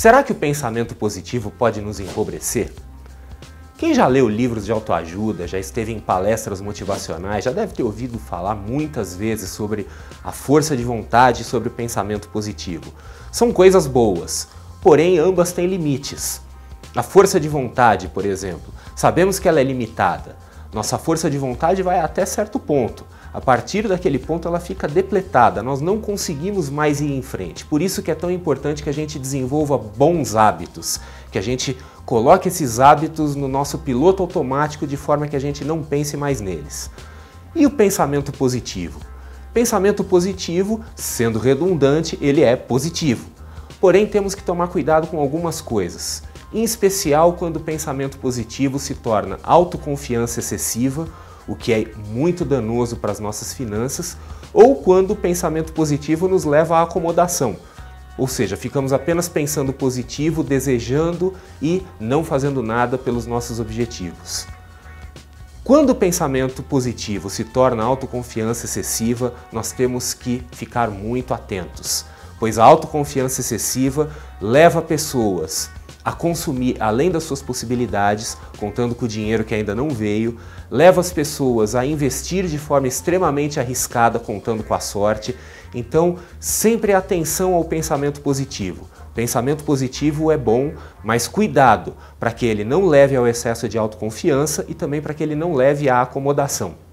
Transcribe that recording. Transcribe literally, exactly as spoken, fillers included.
Será que o pensamento positivo pode nos empobrecer? Quem já leu livros de autoajuda, já esteve em palestras motivacionais, já deve ter ouvido falar muitas vezes sobre a força de vontade e sobre o pensamento positivo. São coisas boas, porém ambas têm limites. A força de vontade, por exemplo, sabemos que ela é limitada. Nossa força de vontade vai até certo ponto. A partir daquele ponto ela fica depletada, nós não conseguimos mais ir em frente. Por isso que é tão importante que a gente desenvolva bons hábitos, que a gente coloque esses hábitos no nosso piloto automático de forma que a gente não pense mais neles. E o pensamento positivo? Pensamento positivo, sendo redundante, ele é positivo. Porém, temos que tomar cuidado com algumas coisas. Em especial quando o pensamento positivo se torna autoconfiança excessiva, o que é muito danoso para as nossas finanças, ou quando o pensamento positivo nos leva à acomodação. Ou seja, ficamos apenas pensando positivo, desejando e não fazendo nada pelos nossos objetivos. Quando o pensamento positivo se torna autoconfiança excessiva, nós temos que ficar muito atentos, pois a autoconfiança excessiva leva pessoas a consumir além das suas possibilidades, contando com o dinheiro que ainda não veio, leva as pessoas a investir de forma extremamente arriscada, contando com a sorte. Então, sempre atenção ao pensamento positivo. Pensamento positivo é bom, mas cuidado para que ele não leve ao excesso de autoconfiança e também para que ele não leve à acomodação.